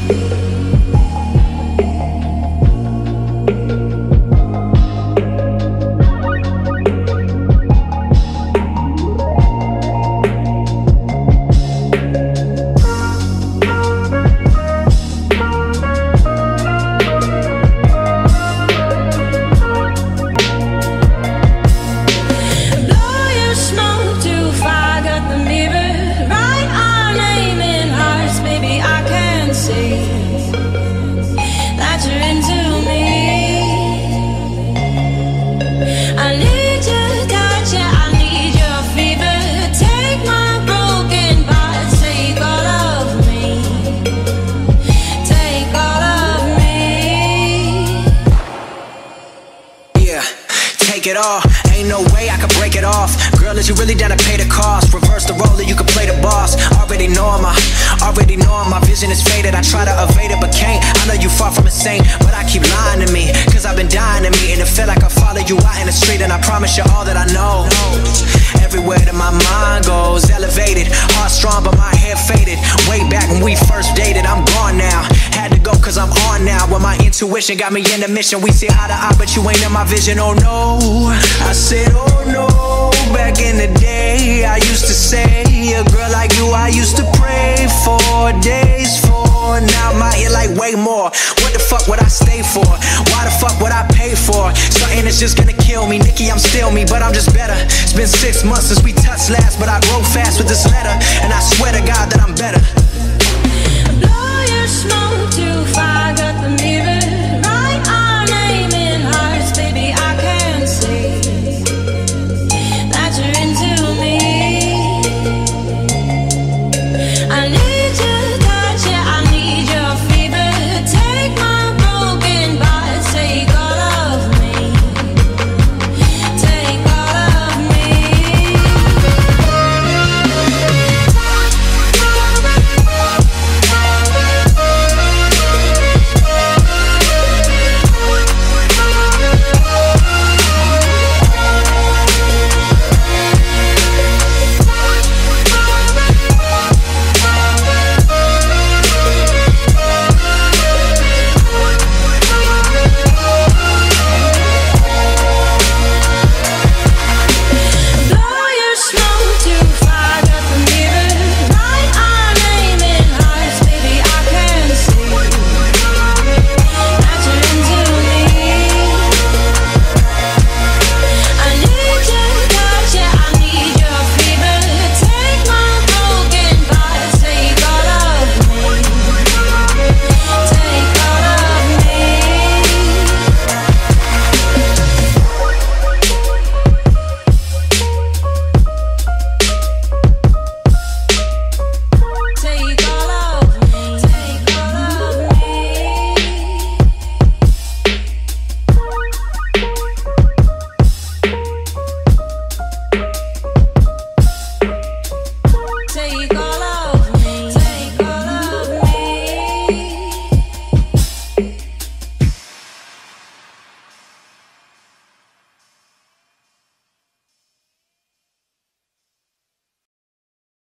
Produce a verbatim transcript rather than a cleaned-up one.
Take it all, ain't no way I can break it off. Girl, is you really down to pay the cost? Reverse the role that you can play the boss. Already know my, already know my vision is faded. I try to evade it but can't. I know you far from a saint, but I keep lying to me, cause I've been dying to me. And it feel like I follow you out in the street, and I promise you all that I know. Everywhere that my mind goes, elevated, heart strong but my head faded. Way back when we first dated, I'm gone now. Had to go cause I'm on now. When my intuition got me in the mission. We see eye to eye but you ain't in my vision, oh no. I said oh no. Back in the day I used to say, a girl like you I used to pray for days for. Now I'm out here like way more. What the fuck would I stay for? Why the fuck would I pay for something that's just gonna kill me? Nikki, I'm still me, but I'm just better. It's been six months since we touched last, but I wrote fast with this letter, and I swear to God that I'm better.